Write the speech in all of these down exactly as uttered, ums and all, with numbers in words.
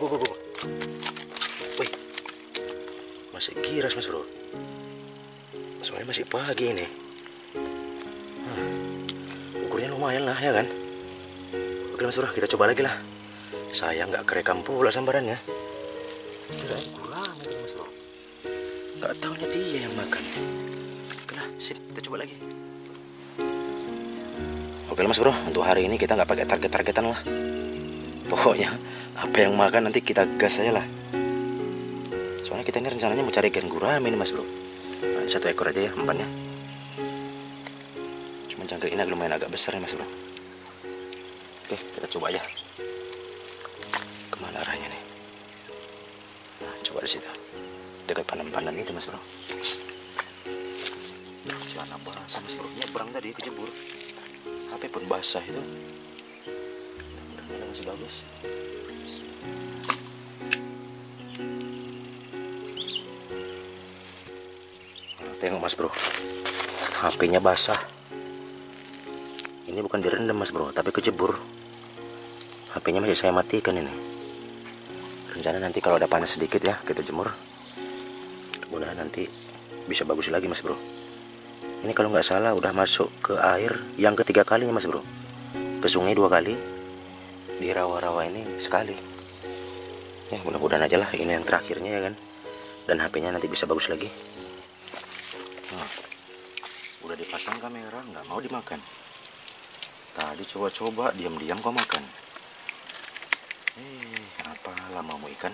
go, go, go. Wih, masih giras mas bro. Soalnya masih pagi ini. Nah, ukurnya lumayan lah ya kan. Oke mas bro, kita coba lagi lah. Saya nggak kerekam pula sambarannya. Kirain kurang itu mas bro. Nggak taunya dia yang makan. Oke lah, sip, kita coba lagi. Oke lah mas bro, untuk hari ini kita nggak pakai target-targetan lah. Pokoknya apa yang makan nanti kita gas aja lah. Soalnya kita ini rencananya mau cari ikan gurame ini mas bro. Nah, ini satu ekor aja ya umpannya. Cuman cangkir ini lumayan agak besar ya mas bro. Oke, kita coba aja. Kemana arahnya nih? Nah, coba di situ. Dekat pandan-pandan itu mas bro. Celana basah mas bro. Nyebrang tadi kejebur. H P pun basah itu. Mudah-mudahan masih bagus. Nah, tengok mas bro. H P-nya basah. Ini bukan direndam mas bro, tapi kejebur. H P-nya masih saya matikan ini. Rencana nanti kalau ada panas sedikit ya kita jemur. Mudah-mudahan nanti bisa bagus lagi mas bro. Ini kalau nggak salah udah masuk ke air yang ketiga kalinya mas bro. Ke sungai dua kali, di rawa-rawa ini sekali. Ya mudah-mudahan aja lah ini yang terakhirnya ya kan. Dan H P-nya nanti bisa bagus lagi. Nah, udah dipasang kamera nggak mau dimakan. Tadi coba-coba diam-diam kok makan. Eh, apa lama mau ikan?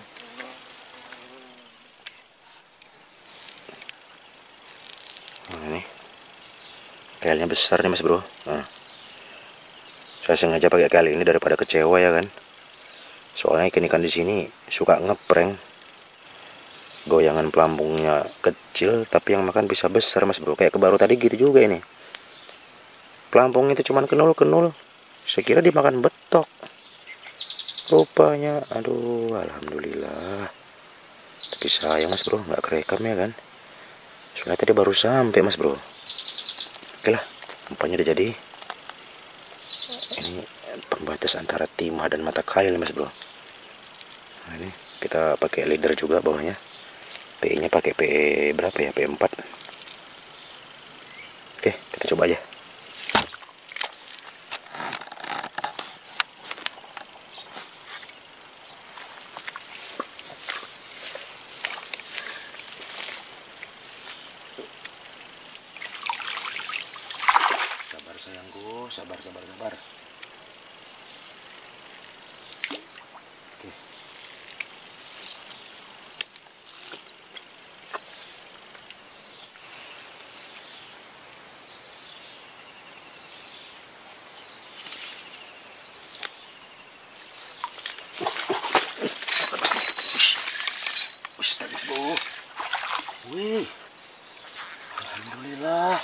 Nah, ini kelnya besar nih mas bro. Nah, saya sengaja pakai kel ini daripada kecewa ya kan. Soalnya ikan-ikan di sini suka ngeprank. Goyangan pelampungnya kecil tapi yang makan bisa besar mas bro. Kayak kebaru tadi gitu juga ini. Pelampung itu cuman kenul-kenul. Saya kira dimakan betok. Rupanya, aduh, alhamdulillah. Tapi sayang mas bro, nggak kerekam ya kan. Soalnya tadi baru sampai mas bro. Oke lah, umpannya udah jadi. Ini pembatas antara timah dan mata kail mas bro. Nah, ini kita pakai leader juga bawahnya. P E nya pakai P E berapa ya? P E empat. Oke, kita coba aja. Sabar sayangku, sabar, sabar, sabar. Oke. Wih, tadi bro. Wih, alhamdulillah.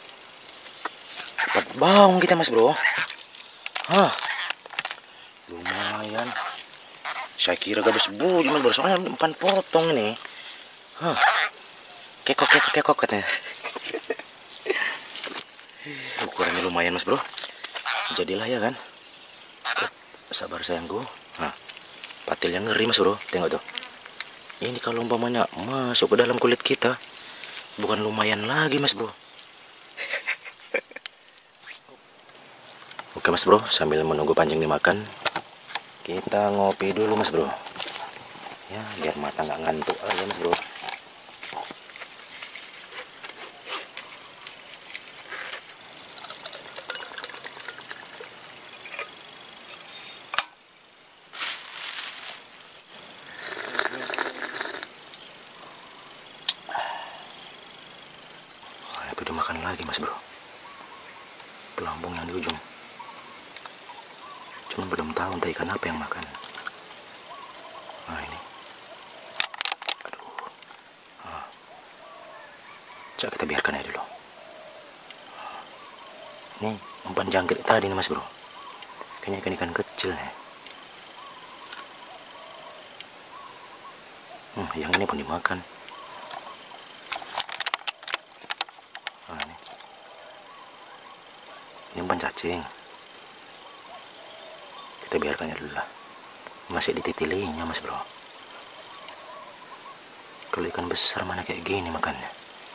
Dapat baung kita mas bro. Hah, lumayan. Saya kira gabus bunyi mas bro, soalnya empat potong ini. Hah, kekok kekok kekok katanya. Ukurannya lumayan mas bro. Jadilah ya kan. Sabar sayangku. Nah, patilnya ngeri mas bro. Tengok tuh. Ini kalau umpamanya masuk ke dalam kulit kita, bukan lumayan lagi mas bro. Oke mas bro, sambil menunggu pancing dimakan, kita ngopi dulu mas bro. Ya, biar mata nggak ngantuk aja mas bro. Wah, itu udah makan lagi mas bro. Pelampung yang di ujung. Cuma belum tahu entah ikan apa yang makan. Nah ini. Aduh. Nah. Coba kita biarkan aja dulu. Ini umpan jangkrik tadi nih mas bro. Kayaknya ikan-ikan kecil nih. Hmm, yang ini pun dimakan. Nah ini. Ini umpan cacing. Kita biarkannya dulu lah. masih dititilinya mas bro. Kalau ikan besar mana kayak gini makannya,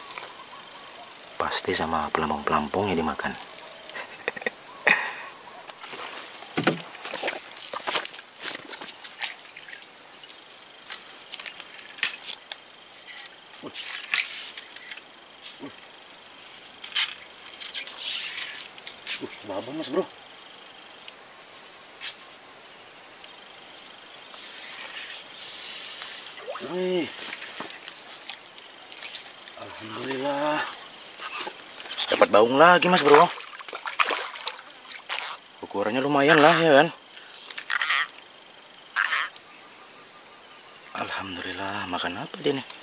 pasti sama pelampung-pelampungnya dimakan. Uh, babon mas bro. Wih, alhamdulillah dapat baung lagi mas bro. Ukurannya lumayan lah ya kan. Alhamdulillah. Makan apa dia nih?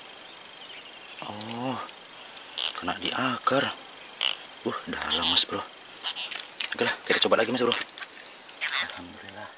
Oh, kena di akar. Uh, dalam mas bro. Oke lah, kita coba lagi mas bro. Alhamdulillah.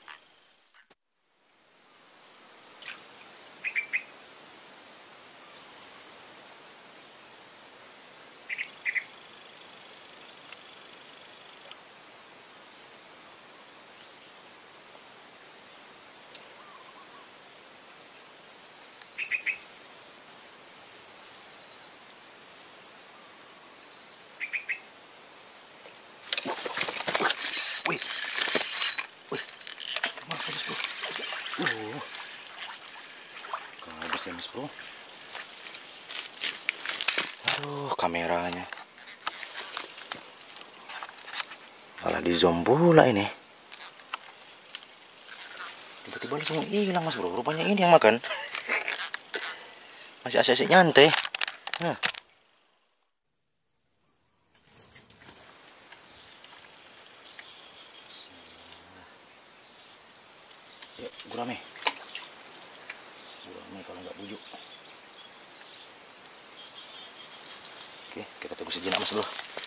Wih, wih, makan mas bro. Uh, habis ya mas bro. Aduh, kameranya malah di zoom pula ini. Tiba-tiba langsung hilang mas bro. Rupanya ini yang makan. Masih asik-asik nyantai. Nah. Yuk, gurame. Gurame kalau nggak bujuk. Oke, kita tunggu sejenak mas bro.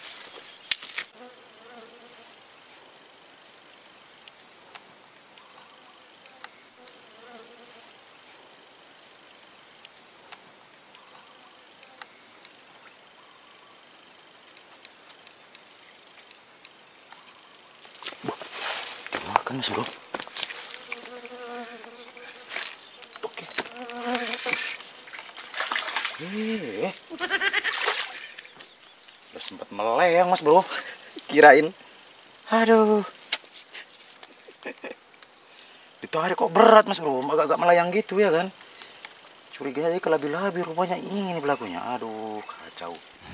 Makan mas bro. Oke. Eh, udah sempat melayang mas bro. Kirain. Aduh. Ditarik kok berat mas bro. Agak-agak melayang gitu ya kan. Curiganya aja kelabi-labi. Rupanya ini belakunya. Aduh, kacau.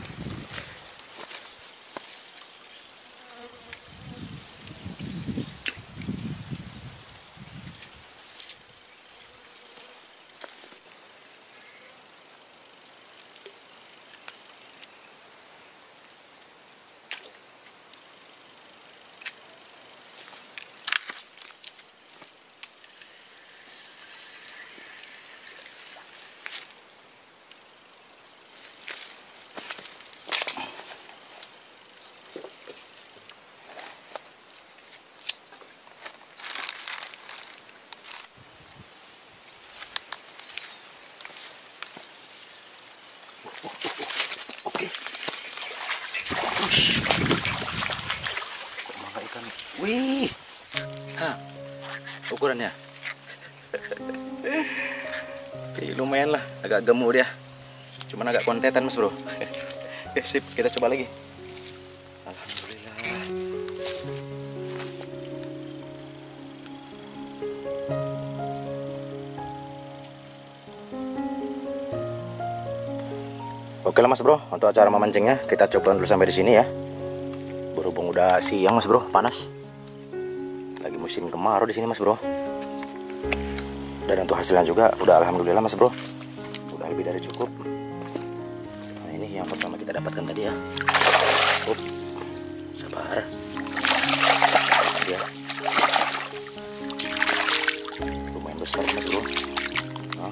Oke. Ush. Kok malah ikan? Wih. Hah. Ukurannya. Oke, lumayan lah, agak gemuk dia. Cuman agak kontetan mas bro. Oke, sip, kita coba lagi. Alhamdulillah. Oke lah mas bro, untuk acara memancingnya kita coba dulu sampai di sini ya. Berhubung udah siang mas bro, panas. Lagi musim kemarau di sini mas bro. Dan untuk hasilnya juga udah alhamdulillah mas bro. Udah lebih dari cukup. Nah ini yang pertama kita dapatkan tadi ya. Up. Sabar. Ya. Lumayan besar mas bro. Nah.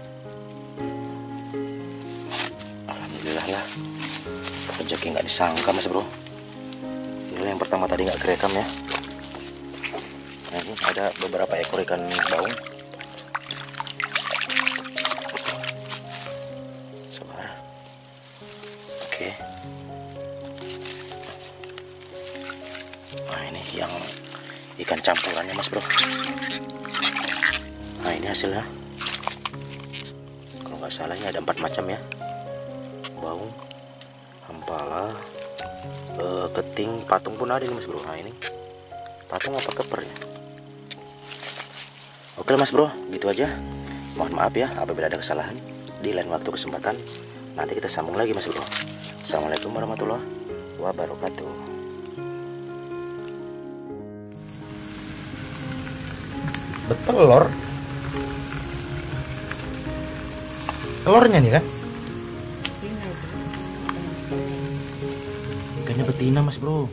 Alhamdulillah lah. Rezeki nggak disangka mas bro. Inilah yang pertama tadi nggak kerekam ya. Nah ini ada beberapa ekor ikan baung. Sabar. Oke. Nah ini yang ikan campurannya mas bro. Nah ini hasilnya, kalau nggak salah ini ada empat macam ya: baung, ampala, eh, keting, patung pun ada nih mas bro. Nah ini patung apa keper ya? Oke mas bro, gitu aja. Mohon maaf ya apabila ada kesalahan. Di lain waktu kesempatan nanti kita sambung lagi mas bro. Assalamualaikum warahmatullahi wabarakatuh. Betelor, telurnya nih kan? Ikannya betina mas bro.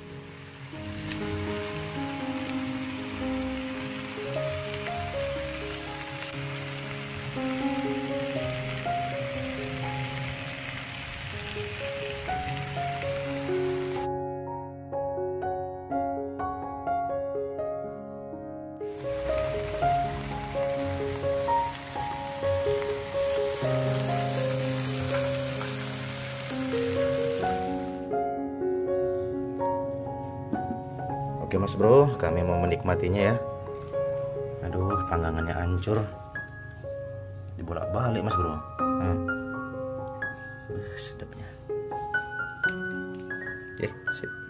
Oke mas bro, kami mau menikmatinya ya. Aduh, panggangannya hancur, dibolak-balik mas bro. Hmm. Uh, sedapnya. Eh, sip.